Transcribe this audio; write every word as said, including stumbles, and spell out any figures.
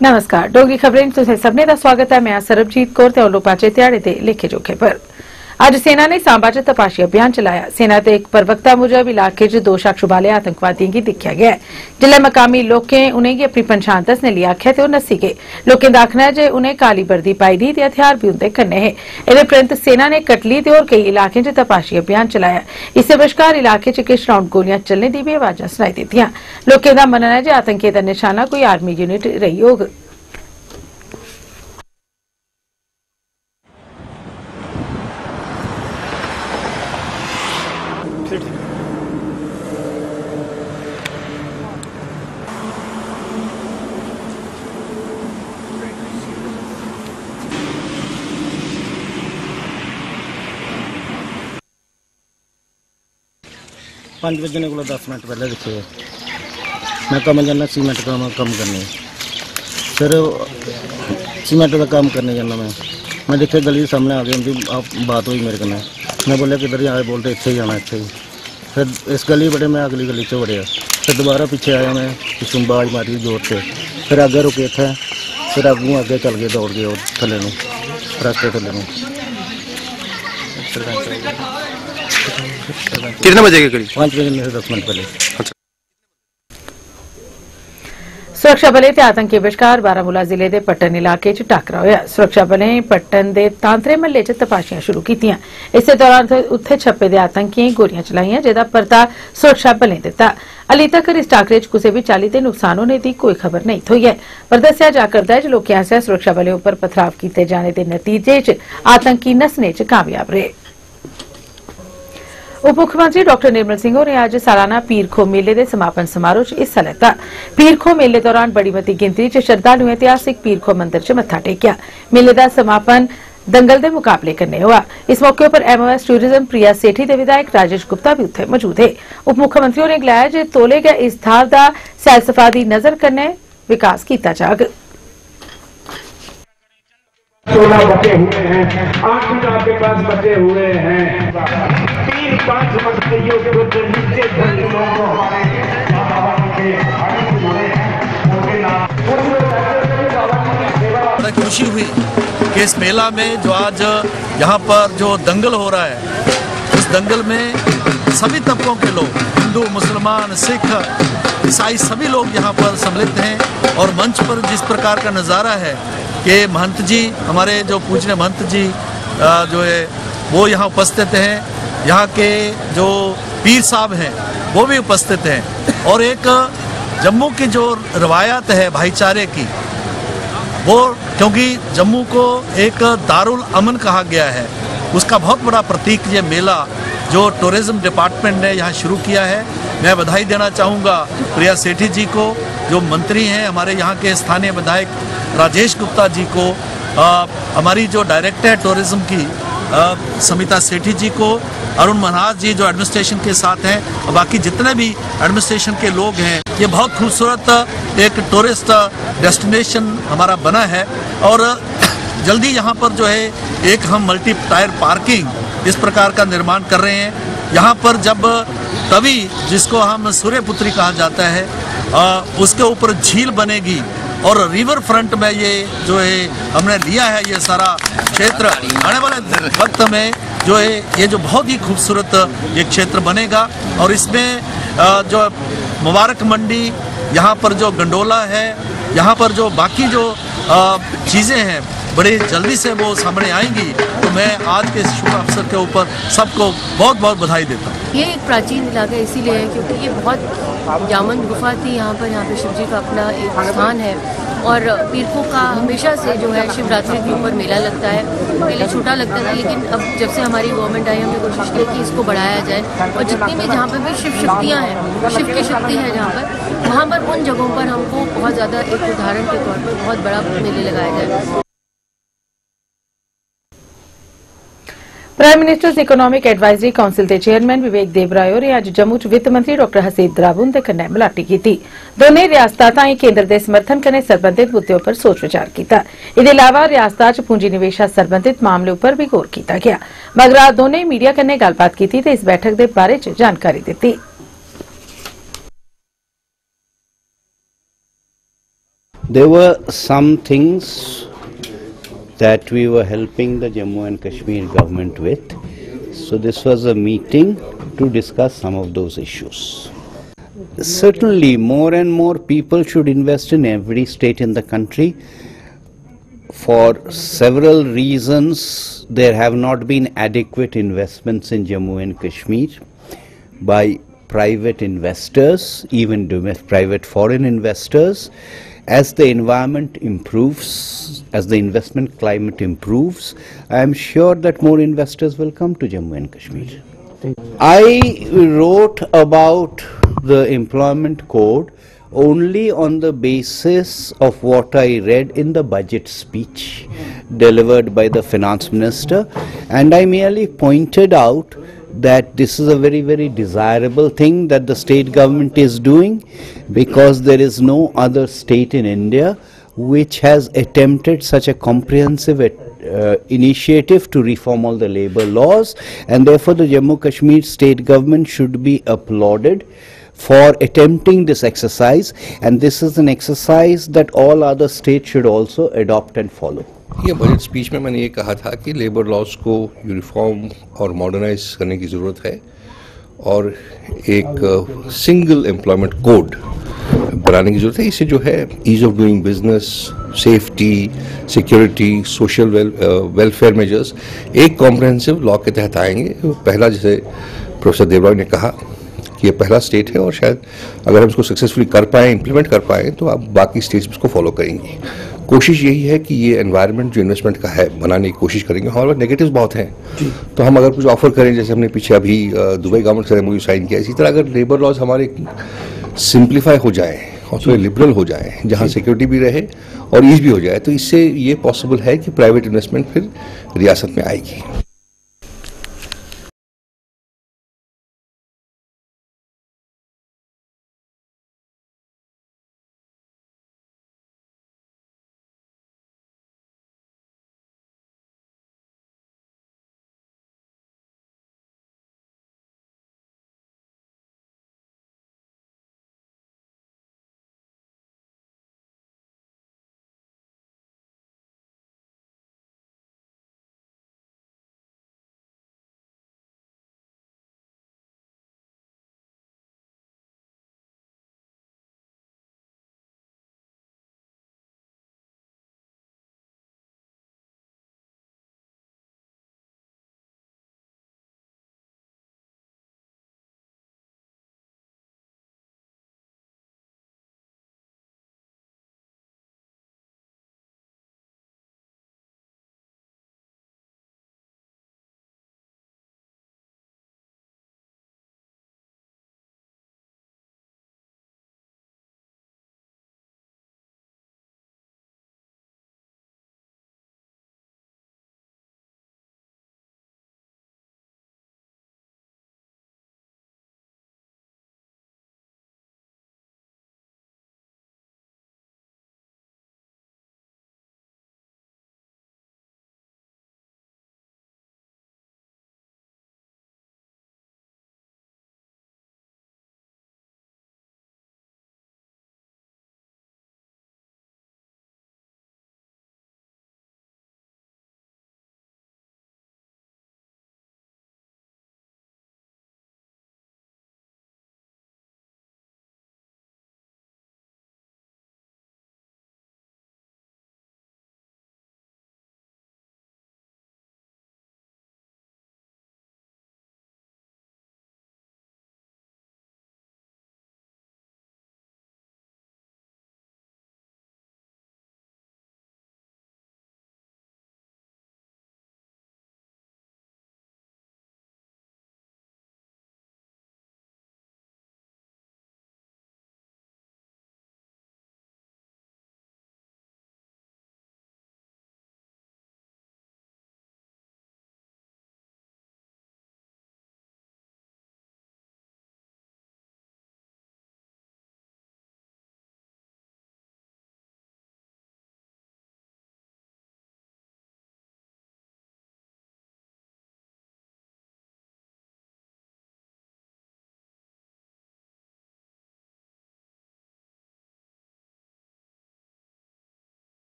नमस्कार डोगरी खबरें तुसें सभनें दा स्वागत है। मैं सरबजीत कौर ते लोग पाचे ध्याड़े दे लेखे जोखे पर अज सेना ने सांबा च तपाशी अभियान चलाया। सेना दे एक प्रवक्ता मुजब इलाके च दो शक शुबाले आतंकवादियों की दिक्खेआ गया है। जिल्ले मकामी लोकें उनेंगी अपनी पन्छान दस्सने लेई आखेआ ते ओह नस्सी गए। लोकें दा आखना है जे उनें काली वर्दी पाई दी ते हथियार भी उंदे कन्नै हे। एह्दे परैंत सेना ने कटली ते होर केई इलाकें च तपाशी अभियान चलाया। इस्सै बश्कार इलाके च किश राउंड गोलियां चलने दी भी आवाजां सुनाई दित्तियां। लोकें दा मन्नना है जे आतंकियें दा निशाना कोई आर्मी यूनिट रही होग। पाँच बजने को दस मिनट पहले दिखे मैं कम जाना सीमेंट का कम करने फिर सीमेंट का काम करने जाना मैं मैं देखे गली सामने आ गई उनकी बात हुई मेरे कन्नै मैं बोलिया किधर आए बोलते इत्थे ही जाना इत्थे ही फिर इस गली बड़े मैं अगली गली च वड़िया फिर दोबारा पीछे आया मैं पिछू बाज मारी जोर से फिर आगे रुके इत्थे फिर अगू आगे चल गए दौड़ गए थले में रास्ते थले में। कितने बजे के करीब? पाँच बजे से दस मिनट पहले। सुरक्षा बलें ते आतंकी बश्कार बारामूला जिले दे पट्टन इलाके च टाकरा होया। सुरक्षा बलें पट्टन दे तांतरे महल्ले च तपाशियां शुरू कीतियां। इस्सै दौरान उत्थे छप्पे दे आतंकियें गोलियां चलाईयां जेदा परता सुरक्षा बलें दित्ता। अली तक्कर इस टाकरे च कुसै बी चाल्ली दे नुकसान होने दी कोई खबर नहीं थ्होई ऐ, पर दस्सेआ जा करदा ऐ जे लोकें आसेआ सुरक्षा बलें उप्पर पथराव कीते जाने दे नतीजे च आतंकी नस्सने च कामयाब रेह्। उप मुख्यमंत्री डॉक्टर निर्मल सिंह होरें अज्ज सालाना पीर खो मेले दे समापन समारोह च हिस्सा लैता। पीर खो मेले दौरान बड़ी मती गिनतरी च श्रद्धालुएं ऐतिहासिक पीर खो मंदिर च मत्था टेकेआ। मेले दा समापन दंगल दे मुकाबले कन्नै होआ। इस मौके पर एमओएस टूरिज्म प्रिया सेठी दे विधायक राजेश गुप्ता भी उत्थे मौजूद हे। उप मुख्यमंत्री होरें गलाया जे तौले गै इस थाह्र दा सैलसफा दी नजर कन्नै विकास कीता जाग। सोलह बचे हुए हैं, आठ आपके पास बचे हुए हैं। तीन पांच मस्तियों के नीचे बड़ी खुशी हुई कि इस मेला में जो आज यहाँ पर जो दंगल हो रहा है उस दंगल में सभी तबकों के लोग हिंदू मुसलमान सिख ईसाई सभी लोग यहाँ पर सम्मिलित हैं। और मंच पर जिस प्रकार का नज़ारा है कि महंत जी हमारे जो पूजनीय महंत जी जो है वो यहाँ उपस्थित हैं, यहाँ के जो पीर साहब हैं वो भी उपस्थित हैं। और एक जम्मू की जो रवायत है भाईचारे की वो, क्योंकि जम्मू को एक दारुल अमन कहा गया है, उसका बहुत बड़ा प्रतीक ये मेला जो टूरिज्म डिपार्टमेंट ने यहाँ शुरू किया है। मैं बधाई देना चाहूँगा प्रिया सेठी जी को, जो मंत्री हैं हमारे यहाँ के स्थानीय विधायक राजेश गुप्ता जी को, आ, हमारी जो डायरेक्टर है टूरिज्म की आ, समिता सेठी जी को, अरुण मनहास जी जो एडमिनिस्ट्रेशन के साथ हैं, और बाकी जितने भी एडमिनिस्ट्रेशन के लोग हैं। ये बहुत खूबसूरत एक टूरिस्ट डेस्टिनेशन हमारा बना है। और जल्दी यहाँ पर जो है एक हम मल्टी टायर पार्किंग इस प्रकार का निर्माण कर रहे हैं। यहाँ पर जब तभी जिसको हम सूर्यपुत्री कहा जाता है आ, उसके ऊपर झील बनेगी और रिवर फ्रंट में ये जो है हमने लिया है ये सारा क्षेत्र, आने वाले वक्त में जो है ये जो बहुत ही खूबसूरत ये क्षेत्र बनेगा। और इसमें जो मुबारक मंडी, यहाँ पर जो गंडोला है, यहाँ पर जो बाकी जो चीज़ें हैं बड़ी जल्दी से वो सामने आएंगी। तो मैं आज के शुभ अवसर के ऊपर सबको बहुत बहुत बधाई देता हूँ। ये एक प्राचीन इलाका इसीलिए है क्योंकि ये बहुत यामन गुफा थी यहाँ पर। यहाँ पे शिव जी का अपना एक स्थान है और पीरखों का हमेशा से जो है शिवरात्रि के ऊपर मेला लगता है। पहले छोटा लगता था लेकिन अब जब से हमारी गवर्नमेंट आई हमने कोशिश की कि इसको बढ़ाया जाए और जितनी भी जहाँ पर भी शिव शक्तियाँ हैं, शिव की शक्ति है जहाँ पर, वहाँ पर उन जगहों पर हमको बहुत ज़्यादा एक उदाहरण के तौर पर बहुत बड़ा मेले लगाया जाए। Prime minister's economic advisory council के चेयरमैन विवेक देबराय होरें अज्ज जम्मू च वित्त मंत्री डॉक्टर हसीब द्राबुन दे कन्नै मलाटी कीती। दोनें रियासतां ताईं केंद्र दे समर्थन कन्नै सरबंधित मुद्दें उप्पर सोच विचार कीता। एह्दे अलावा रियासता च पूंजी निवेश सरबंधित मामले उप्पर भी गौर कीता गेआ। मगरा दोनें मीडिया कन्नै गल्लबात कीती ते इस बैठक दे बारे च जानकारी दित्ती। There were some things that we were helping the Jammu and Kashmir government with. So this was a meeting to discuss some of those issues. Certainly, more and more people should invest in every state in the country. For several reasons, there have not been adequate investments in Jammu and Kashmir by private investors, even domestic private foreign investors. As the environment improves, as the investment climate improves, I am sure that more investors will come to Jammu and Kashmir. I wrote about the employment code only on the basis of what I read in the budget speech delivered by the finance minister, and I merely pointed out that this is a very, very desirable thing that the state government is doing, because there is no other state in India which has attempted such a comprehensive uh, initiative to reform all the labor laws, and therefore the Jammu Kashmir state government should be applauded for attempting this exercise, and this is an exercise that all other states should also adopt and follow. ये budget speech में मैंने ये कहा था कि labour laws को uniform और modernise करने की ज़रूरत है और एक सिंगल एम्प्लॉयमेंट कोड बनाने की ज़रूरत है। इससे जो है ease of doing business, safety, security, social well welfare measures एक कॉम्प्रहेंसिव लॉ के तहत आएंगे। पहला, जैसे प्रोफेसर देवराव ने कहा कि ये पहला स्टेट है और शायद अगर हम इसको सक्सेसफुली कर पाएँ, इम्प्लीमेंट कर पाएँ, तो आप बाकी स्टेट्स भी इसको फॉलो करेंगी। कोशिश यही है कि ये एनवायरनमेंट जो इन्वेस्टमेंट का है बनाने की कोशिश करेंगे। हमारे नेगेटिव्स बहुत हैं, तो हम अगर कुछ ऑफर करें, जैसे हमने पीछे अभी दुबई गवर्नमेंट से एमओयू साइन किया, इसी तरह अगर लेबर लॉज हमारे सिंप्लीफाई हो जाए और थोड़े लिबरल हो जाए, जहाँ सिक्योरिटी भी रहे और ईज भी हो जाए, तो इससे ये पॉसिबल है कि प्राइवेट इन्वेस्टमेंट फिर रियासत में आएगी।